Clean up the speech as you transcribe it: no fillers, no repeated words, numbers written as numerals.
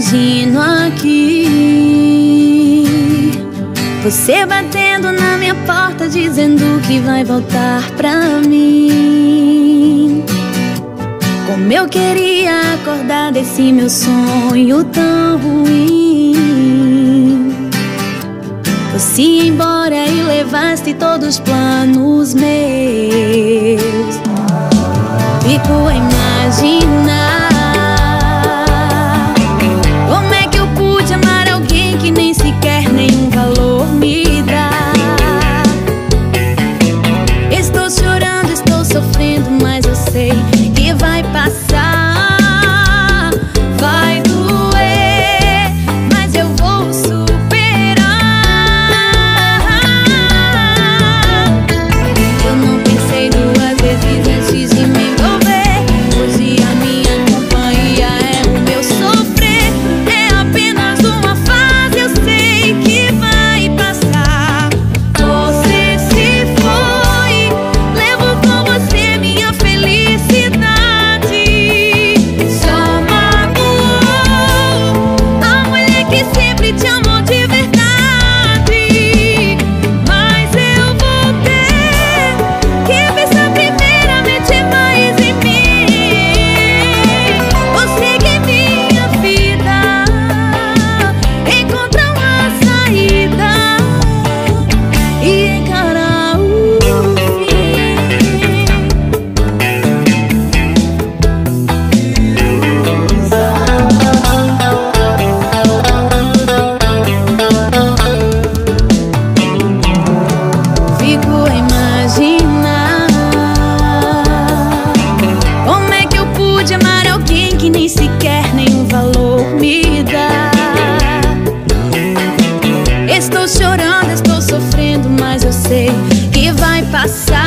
imagino aqui você batendo na minha porta, dizendo que vai voltar pra mim. Como eu queria acordar desse meu sonho tão ruim. Fosse embora e levaste todos os planos meus. Fico a imaginar como é que eu pude amar alguém que nem sequer nenhum valor me dá. Estou chorando, estou sofrendo, mas eu sei que vai passar. Vai doer, mas eu vou superar. Eu não pensei duas vezes antes de me envolver. Hoje a minha companhia é o meu sofrer. É apenas uma fase, eu sei que vai passar. Você se foi, levo com você minha felicidade. Só magoou a mulher que sempre te amou de verdade. Mas eu vou ter que pensar primeiramente mais em mim. Você que é minha vida, encontrar uma saída e encarar o fim. Fico a imaginar como é que eu pude amar alguém que nem sequer nenhum valor me dá. Estou chorando, estou sofrendo, mas eu sei que vai passar.